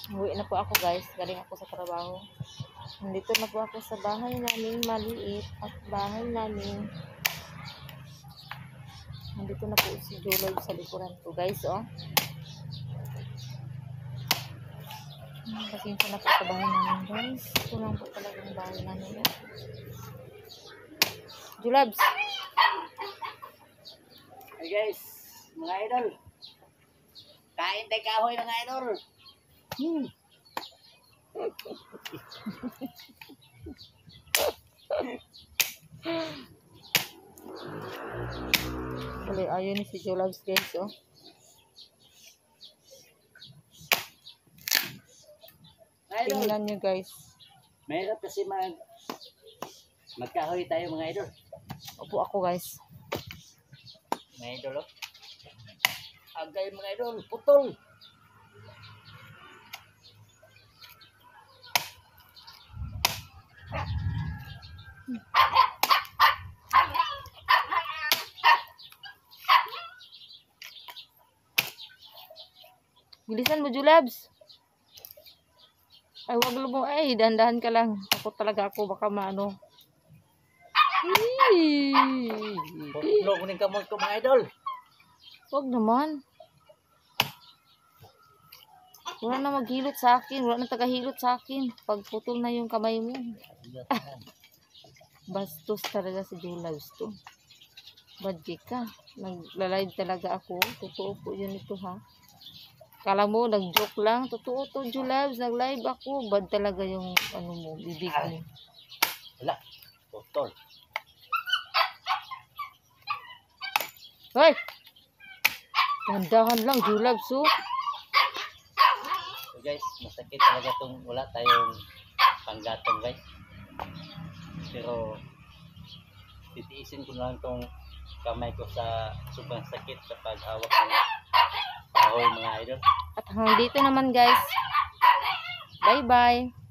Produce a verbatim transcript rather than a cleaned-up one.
Uwi na po ako guys, galing ako sa trabaho. Nandito na po ako sa bahay namin maliit at bahay namin. Nandito na po si Juloy sa likuran ko guys, oh. Pasensya na po sa bahay namin guys. Ito lang po talaga yung bahay namin. Oh. Julabs! Hey guys, mga idol. Kain tayo kahoy mga idol. Hmm. Wala, ayaw ni si Julabs guys, oh. Idol. Tingnan nyo guys. Mahirap kasi mag magkahoy tayo mga idol. Opo ako guys. Mga idol, oh. Agay mga idol, putol. Bilisan mo, Julabs. Ay, wag mo. Ay, dahan-dahan ka lang. Ako talaga ako. Baka maano. Putlo ko ng kamot ko mga idol. Wag naman. Wala na maghilot sa akin. Wala na tagahilot sa akin. Pagputol na yung kamay mo. Bastos talaga si Julabs to. Badge ka. Nagla-live talaga ako. Totoo po yun ito ha. Kala mo, nag-joke lang. Totoo to, Julabs. Nag-live ako. Bad talaga yung ano mo, bibig mo. Wala. Putol. Hoy! Dandahan lang, Julabs, oh. So guys, masakit talaga itong wala tayong panggatong guys. Pero titiisin ko lang itong kamay ko sa sobrang sakit sa paghawak ng kahoy mga idol. At hanggang dito naman guys. Bye bye.